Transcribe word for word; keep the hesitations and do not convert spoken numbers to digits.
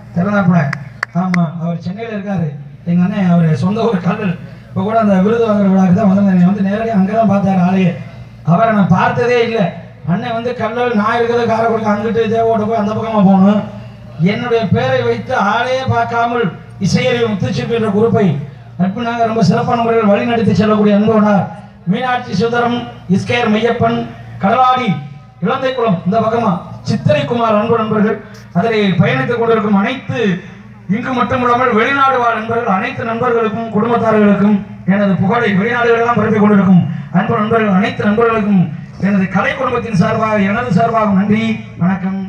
திறந்தாப்புல. ஆமாம், அவர் சென்னையில் இருக்காரு. எங்கள் அண்ணன் அவர் சொந்த ஊர் கல்லல். இப்போ கூட அந்த விருது வாங்குற விழாக்கு தான் வந்து வந்து நேரடியாக அங்கே தான் பார்த்தாரு ஆளையே. அவரை நான் பார்த்ததே இல்லை. அண்ணன் வந்து கல்லல், நான் இருக்கிறது காரைக்குடி, அங்கிட்டு தேவோட போய் அந்த பக்கமாக போகணும். என்னுடைய பேரை வைத்து ஆளையே பார்க்காமல் இசையறிவு முத்துச்சிற்பி என்ற குரூப்பை நட்புனாக ரொம்ப சிறப்பான முறையில் வழி நடத்தி செல்லக்கூடிய அன்போனார் மீனாட்சி சுந்தரம், இஸ்கேர் மையப்பன், கடலாடி, இளந்தைக்குளம் இந்த பக்கமா சித்திரைக்குமார் அன்பு நண்பர்கள், அதில் பயணித்துக் கொண்டிருக்கும் அனைத்து இங்கு மட்டுமில்லாமல் வெளிநாடு வாழ் நண்பர்கள் அனைத்து நண்பர்களுக்கும் குடும்பத்தார்களுக்கும் எனது புகழை வெளிநாடுகளெல்லாம் பரப்பிக் கொண்டிருக்கும் அன்பு நண்பர்கள் அனைத்து நண்பர்களுக்கும் எனது கலை குடும்பத்தின் சார்பாக எனது சார்பாக நன்றி, வணக்கம்.